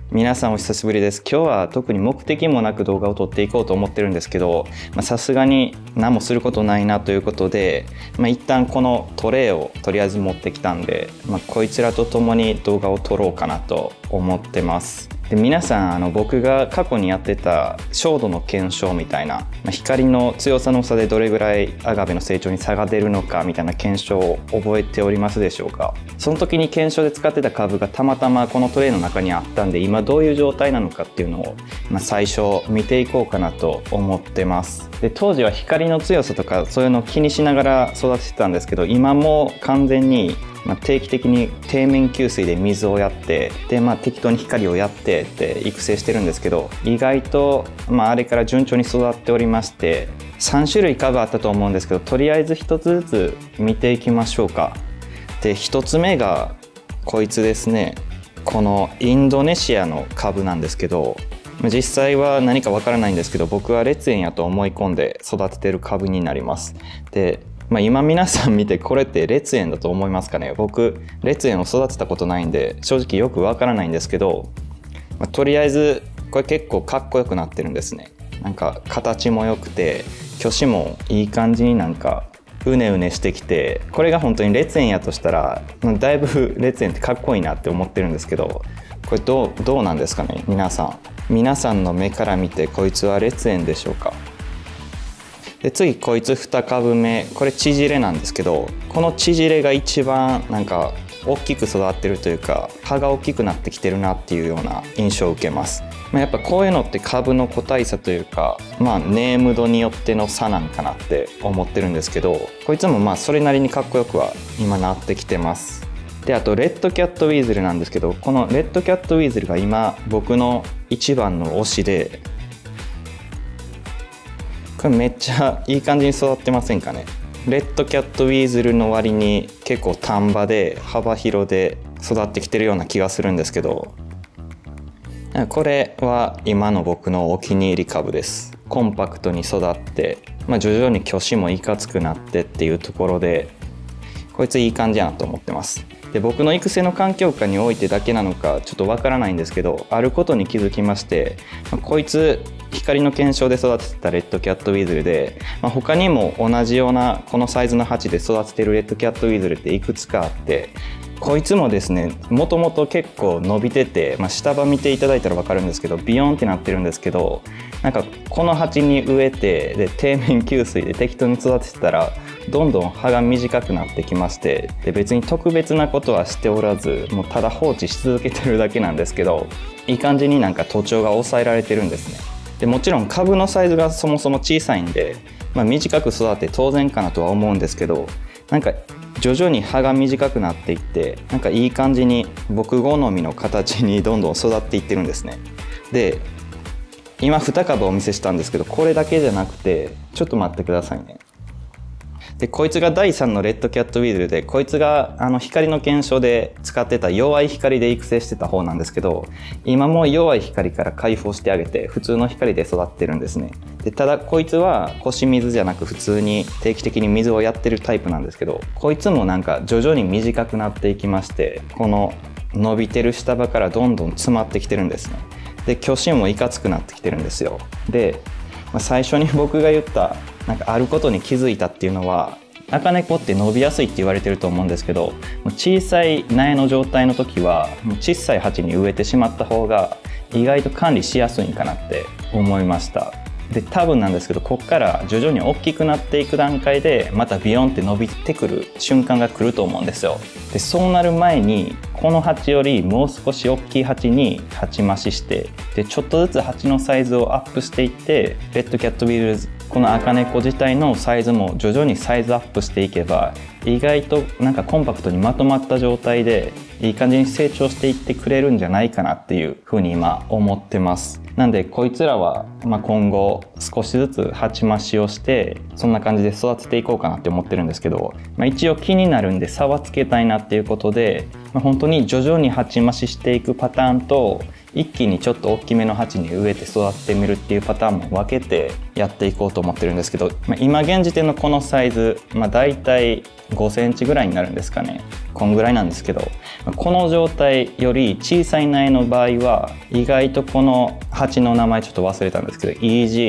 皆さんお久しぶりです。今日は特に目的もなく動画を撮っていこうと思ってるんですけど、さすがに何もすることないなということで、一旦このトレイをとりあえず持ってきたんで、こいつらと共に動画を撮ろうかなと思ってます。で皆さん僕が過去にやってた照度の検証みたいな、光の強さの差でどれぐらいアガベの成長に差が出るのかみたいな検証を覚えておりますでしょうか。その時に検証で使ってた株がたまたまこのトレイの中にあったんで、今どういう状態なのかっていうのを、最初見ていこうかなと思ってます。で当時は光の強さとかそういうのを気にしながら育ててたんですけど、今も完全に定期的に底面給水で水をやってで、適当に光をやってって育成してるんですけど、意外と、あれから順調に育っておりまして、3種類株あったと思うんですけど、とりあえず1つずつ見ていきましょうか。で1つ目がこいつですね。このインドネシアの株なんですけど、実際は何かわからないんですけど、僕は烈園やと思い込んで育ててる株になります。で今皆さん見てこれって烈園だと思いますかね。僕烈園を育てたことないんで正直よくわからないんですけど、とりあえずこれ結構かっこよくなってるんですね。なんか形も良くて挙手もいい感じになんかうねうねしてきて、これが本当に烈園やとしたらだいぶ烈園ってかっこいいなって思ってるんですけど、これどうなんですかね。皆さんの目から見てこいつは烈園でしょうか。で次こいつ2株目、これ縮れなんですけど、この縮れが一番なんか大きく育ってるというか、葉が大きくなってきてるなっていうような印象を受けます。やっぱこういうのって株の個体差というか、ネーム度によっての差なんかなって思ってるんですけど、こいつもそれなりにかっこよくは今なってきてます。であとレッドキャットウィーズルなんですけど、このレッドキャットウィーズルが今僕の一番の推しで、これめっちゃいい感じに育ってませんかね。レッドキャットウィーズルの割に結構丹波で幅広で育ってきてるような気がするんですけど、これは今の僕のお気に入り株です。コンパクトに育って、徐々に挙手もいかつくなってっていうところで、こいついい感じやなと思ってます。で僕の育成の環境下においてだけなのかちょっとわからないんですけど、あることに気づきまして、こいつ光の検証で育ててたレッドキャットウィーズルで、他にも同じようなこのサイズの鉢で育ててるレッドキャットウィーズルっていくつかあって、こいつもですねもともと結構伸びてて、下葉見ていただいたら分かるんですけどビヨーンってなってるんですけど、なんかこの鉢に植えてで底面給水で適当に育ててたらどんどん葉が短くなってきまして、で別に特別なことはしておらず、もうただ放置し続けてるだけなんですけど、いい感じになんか徒長が抑えられてるんですね。でもちろん株のサイズがそもそも小さいんで、短く育って当然かなとは思うんですけど、なんか徐々に葉が短くなっていって、なんかいい感じに僕好みの形にどんどん育っていってるんですね。で今2株お見せしたんですけど、これだけじゃなくてちょっと待ってくださいね。でこいつが第3のレッドキャットウィーズルで、こいつが光の検証で使ってた弱い光で育成してた方なんですけど、今も弱い光から解放してあげて普通の光で育ってるんですね。でただこいつは腰水じゃなく普通に定期的に水をやってるタイプなんですけど、こいつもなんか徐々に短くなっていきまして、この伸びてる下葉からどんどん詰まってきてるんですね。で挙手もいかつくなってきてるんですよ。で最初に僕が言ったなんかあることに気づいたっていうのは、赤猫って伸びやすいって言われてると思うんですけど、小さい苗の状態の時は小さい鉢に植えてしまった方が意外と管理しやすいんかなって思いました。で多分なんですけど、こっから徐々に大きくなっていく段階でまたビヨンって伸びてくる瞬間が来ると思うんですよ。でそうなる前にこの鉢よりもう少し大きい鉢に鉢増しして、でちょっとずつ鉢のサイズをアップしていって、レッドキャットウィールズ、この赤猫自体のサイズも徐々にサイズアップしていけば、意外となんかコンパクトにまとまった状態でいい感じに成長していってくれるんじゃないかなっていうふうに今思ってます。なんでこいつらは今後少しずつ鉢増しをしてそんな感じで育てていこうかなって思ってるんですけど、一応気になるんで差はつけたいなっていうことで、本当に徐々に鉢増ししていくパターンと一気にちょっと大きめの鉢に植えて育ててみるっていうパターンも分けてやっていこうと思ってるんですけど、今現時点のこのサイズ、だいたい5センチぐらいになるんですかね。こんぐらいなんですけど、この状態より小さい苗の場合は意外とこの鉢の名前ちょっと忘れたんですけど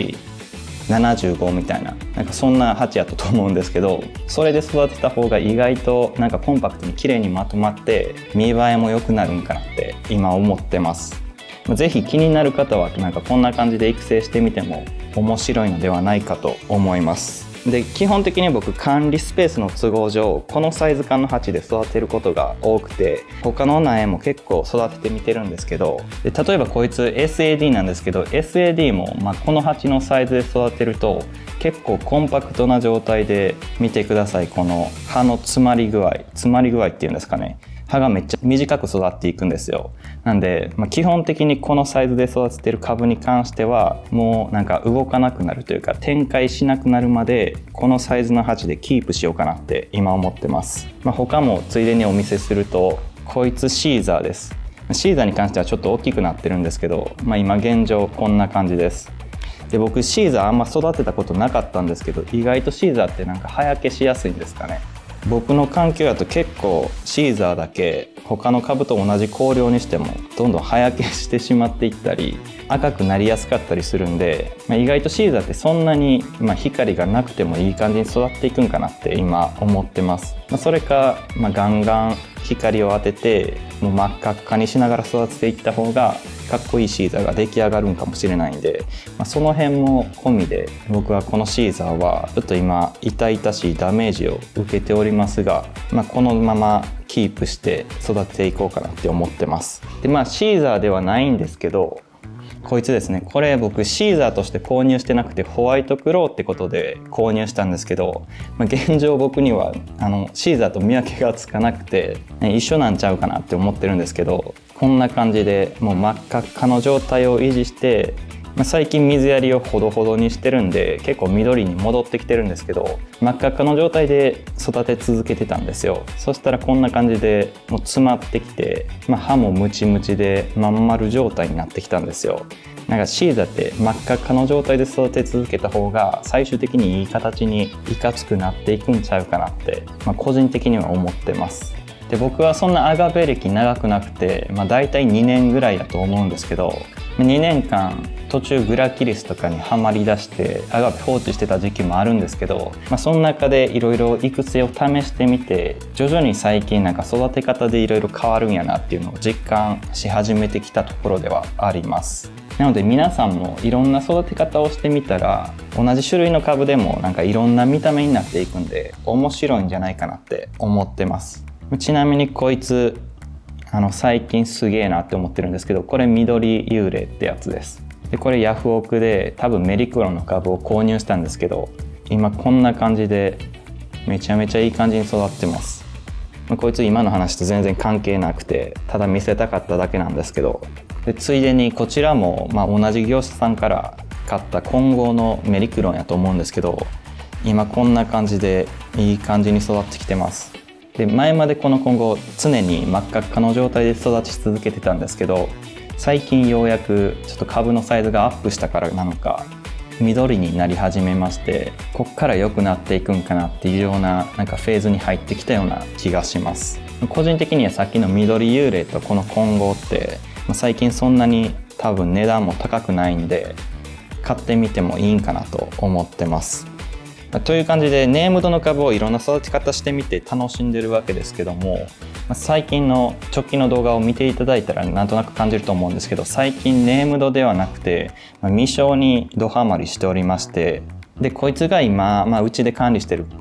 EG75 みたいなそんな鉢やったと思うんですけど、それで育てた方が意外とコンパクトに綺麗にまとまって見栄えも良くなるんかなって今思ってます。ぜひ気になる方はこんな感じで育成してみても面白いのではないかと思います。で、基本的に僕管理スペースの都合上このサイズ感の鉢で育てることが多くて、他の苗も結構育ててみてるんですけど、で例えばこいつ SAD なんですけど SAD もこの鉢のサイズで育てると結構コンパクトな状態で、見てください、この葉の詰まり具合っていうんですかね、葉がめっちゃ短く育っていくんですよ。なんで、基本的にこのサイズで育ててる株に関してはもう動かなくなるというか展開しなくなるまでこのサイズの鉢でキープしようかなって今思ってます。他もついでにお見せすると、こいつシーザーです。シーザーに関してはちょっと大きくなってるんですけど、今現状こんな感じです。で、僕シーザーあんま育てたことなかったんですけど、意外とシーザーって葉焼けしやすいんですかね。僕の環境だと結構シーザーだけ他の株と同じ光量にしてもどんどん葉焼けしてしまっていったり赤くなりやすかったりするんで、意外とシーザーってそんなに光がなくてもいい感じに育っていくんかなって今思ってます。それかガンガン光を当ててもう真っ赤っかにしながら育てていった方がかっこいいシーザーが出来上がるんかもしれないんで、その辺も込みで僕はこのシーザーはちょっと今痛々しいダメージを受けておりますが、このままキープして育てていこうかなって思ってます。でシーザーではないんですけど、こいつですね、これ僕シーザーとして購入してなくてホワイトクローってことで購入したんですけど、現状僕にはシーザーと見分けがつかなくて、一緒なんちゃうかなって思ってるんですけど、こんな感じでもう真っ赤っかの状態を維持して、最近水やりをほどほどにしてるんで結構緑に戻ってきてるんですけど、真っ赤っかの状態で育て続けてたんですよ。そしたらこんな感じでもう詰まってきて、葉もムチムチでまん丸状態になってきたんですよ。シーザーって真っ赤っかの状態で育て続けた方が最終的にいい形にいかつくなっていくんちゃうかなって、個人的には思ってます。で、僕はそんなアガベ歴長くなくて、だいたい2年ぐらいだと思うんですけど、2年間途中グラキリスとかにはまりだしてアガベ放置してた時期もあるんですけど、その中でいろいろ育成を試してみて、徐々に最近育て方でいろいろ変わるんやなっていうのを実感し始めてきたところではあります。なので皆さんもいろんな育て方をしてみたら、同じ種類の株でもいろんな見た目になっていくんで面白いんじゃないかなって思ってます。ちなみにこいつ最近すげえなって思ってるんですけど、これ緑幽霊ってやつです。で、これヤフオクで多分メリクロの株を購入したんですけど、今こんな感じでめちゃめちゃいい感じに育ってます。こいつ今の話と全然関係なくて、ただ見せたかっただけなんですけど、でついでにこちらも同じ業者さんから買った混合のメリクロンやと思うんですけど、今こんな感じでいい感じに育ってきてます。で、前までこの混合常に真っ赤っかの状態で育ち続けてたんですけど、最近ようやくちょっと株のサイズがアップしたからなのか緑になり始めまして、こっから良くなっていくんかなっていうようなフェーズに入ってきたような気がします。個人的にはさっきの緑幽霊とこの混合って最近そんなに多分値段も高くないんで買ってみてもいいんかなと思ってます。という感じでネームドの株をいろんな育て方してみて楽しんでるわけですけども、最近の直近の動画を見ていただいたらなんとなく感じると思うんですけど、最近ネームドではなくて未生にドハマりしておりまして、でこいつが今、うちで管理してる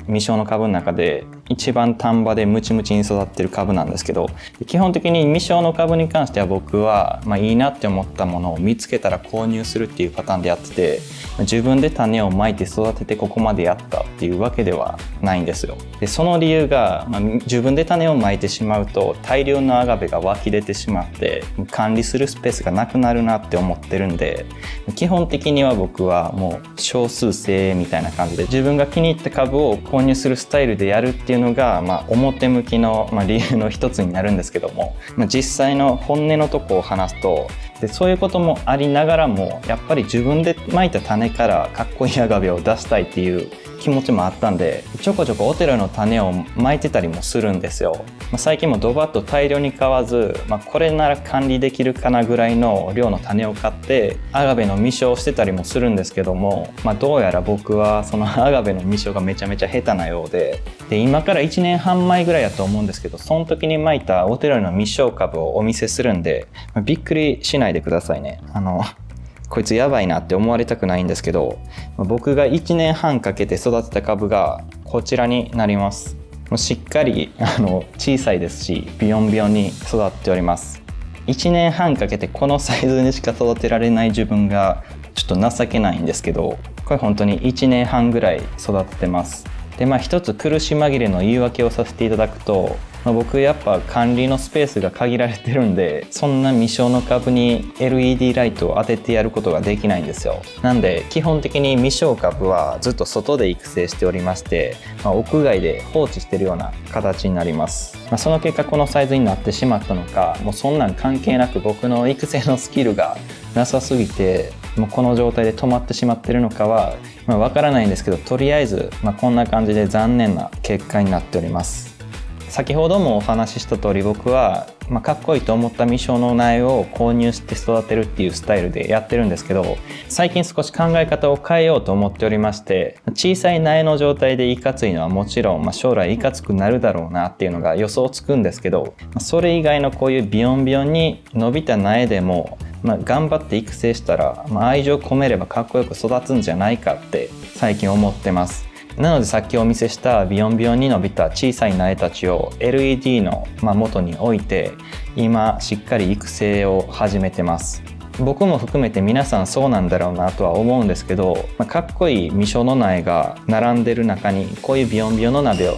未生の株の中で一番丹波でムチムチに育ってる株なんですけど、基本的に未生の株に関しては僕はいいなって思ったものを見つけたら購入するっていうパターンでやってて、自分で種をまいて育ててここまでやったっていうわけではないんですよ。でその理由が、自分で種をまいてしまうと大量のアガベが湧き出てしまって管理するスペースがなくなるなって思ってるんで、基本的には僕はもう少数精鋭みたいな感じで自分が気に入った株を購入するスタイルでやるっていうのが、表向きの、理由の一つになるんですけども、実際の本音のとこを話すと、でそういうこともありながらもやっぱり自分でまいた種からかっこいいアガベを出したいっていう気持ちもあったんで、ちょこちょこオテロの種をまいてたりもするんですよ。最近もドバッと大量に買わず、これなら管理できるかなぐらいの量の種を買ってアガベの未生をしてたりもするんですけども、どうやら僕はそのアガベの未生がめちゃめちゃ下手なようで、今から1年半前ぐらいだと思うんですけど、その時にまいたオテロの未生株をお見せするんで、びっくりしないでくださいね。こいつやばいなって思われたくないんですけど、僕が1年半かけて育てた株がこちらになります。しっかり小さいですしビヨンビヨンに育っております。1年半かけてこのサイズにしか育てられない自分がちょっと情けないんですけど、これ本当に1年半ぐらい育ててます。で一つ苦し紛れの言い訳をさせていただくと、僕やっぱ管理のスペースが限られてるんで、そんな未生の株に LED ライトを当ててやることができないんですよ。なんで基本的に未生株はずっと外で育成しておりまして、屋外で放置してるような形になります。その結果このサイズになってしまったのか、もうそんなん関係なく僕の育成のスキルがなさすぎてもうこの状態で止まってしまってるのかはわからないんですけど、とりあえずこんな感じで残念な結果になっております。先ほどもお話しした通り、僕はかっこいいと思った未生の苗を購入して育てるっていうスタイルでやってるんですけど、最近少し考え方を変えようと思っておりまして、小さい苗の状態でいかついのはもちろん、将来いかつくなるだろうなっていうのが予想つくんですけど、それ以外のこういうビヨンビヨンに伸びた苗でも頑張って育成したら、愛情込めればかっこよく育つんじゃないかって最近思ってます。なのでさっきお見せしたビヨンビヨンに伸びた小さい苗たちを LED の元に置いて今しっかり育成を始めてます。僕も含めて皆さんそうなんだろうなとは思うんですけど、かっこいい未生の苗が並んでる中にこういうビヨンビヨンの苗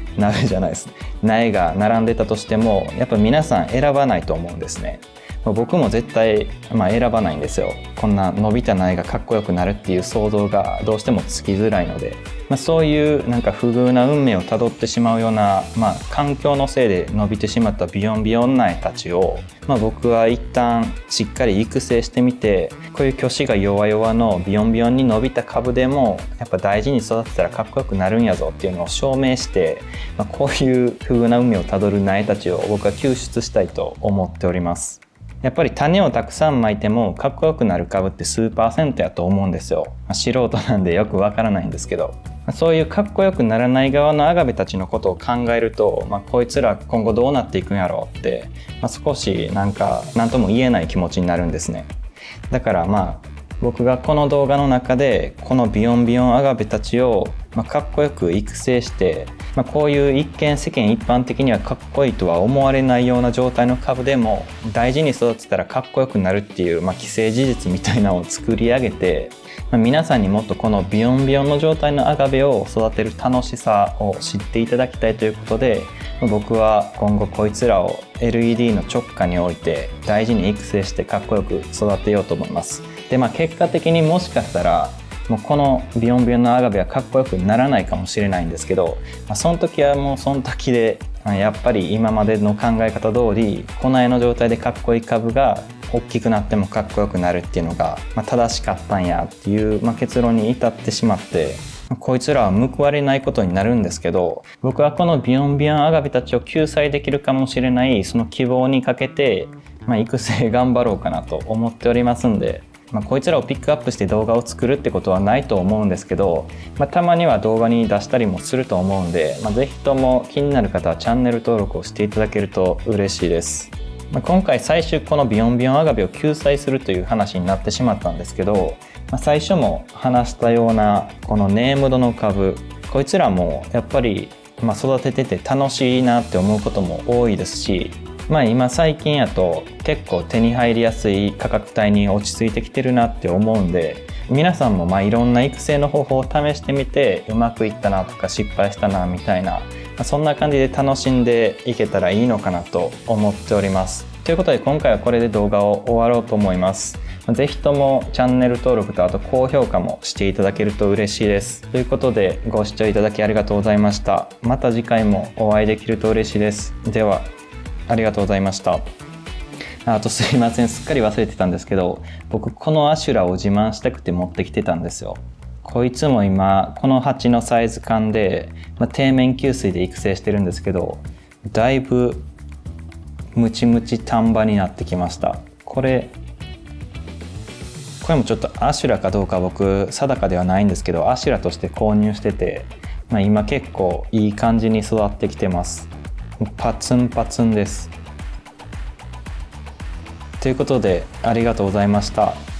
が並んでたとしても、やっぱ皆さん選ばないと思うんですね。僕も絶対、選ばないんですよ。こんな伸びた苗がかっこよくなるっていう想像がどうしてもつきづらいので、そういう不遇な運命をたどってしまうような、環境のせいで伸びてしまったビヨンビヨン苗たちを、僕は一旦しっかり育成してみて、こういう虚子が弱々のビヨンビヨンに伸びた株でもやっぱ大事に育てたらかっこよくなるんやぞっていうのを証明して、こういう不遇な運命をたどる苗たちを僕は救出したいと思っております。やっぱり種をたくさんまいてもかっこよくなる株って数%やと思うんですよ。素人なんでよくわからないんですけど、そういうかっこよくならない側のアガベたちのことを考えると、こいつら今後どうなっていくんやろうって、少し何とも言えない気持ちになるんですね。だから僕がこの動画の中でこのビヨンビヨンアガベたちをかっこよく育成して、こういう一見世間一般的にはかっこいいとは思われないような状態の株でも大事に育てたらかっこよくなるっていう既成事実みたいなのを作り上げて、皆さんにもっとこのビヨンビヨンの状態のアガベを育てる楽しさを知っていただきたいということで、僕は今後こいつらを LED の直下に置いて大事に育成してかっこよく育てようと思います。で結果的にもしかしたらもうこのビヨンビヨンのアガベはかっこよくならないかもしれないんですけど、その時はもうその時でやっぱり今までの考え方通りこの絵の状態でかっこいい株が大きくなってもかっこよくなるっていうのが正しかったんやっていう結論に至ってしまって、こいつらは報われないことになるんですけど、僕はこのビヨンビヨンアガベたちを救済できるかもしれないその希望にかけて、育成頑張ろうかなと思っておりますんで、こいつらをピックアップして動画を作るってことはないと思うんですけど、たまには動画に出したりもすると思うんで、ぜひとも気になる方はチャンネル登録をしていただけると嬉しいです。今回最終このビヨンビヨンアガベを救済するという話になってしまったんですけど、最初も話したようなこのネームドの株、 こいつらもやっぱり、育ててて楽しいなって思うことも多いですし、今最近やと結構手に入りやすい価格帯に落ち着いてきてるなって思うんで、皆さんもいろんな育成の方法を試してみて、うまくいったなとか失敗したなみたいな、そんな感じで楽しんでいけたらいいのかなと思っております。ということで今回はこれで動画を終わろうと思います。ぜひともチャンネル登録とあと高評価もしていただけると嬉しいです。ということでご視聴いただきありがとうございました。また次回もお会いできると嬉しいです。ではありがとうございました。あとすいません、すっかり忘れてたんですけど、僕このアシュラを自慢したくて持ってきてたんですよ。こいつも今この鉢のサイズ感で、底面吸水で育成してるんですけど、だいぶムチムチ丹波になってきました。これもちょっとアシュラかどうか僕定かではないんですけど、アシュラとして購入してて、今結構いい感じに育ってきてます。パツンパツンです。ということでありがとうございました。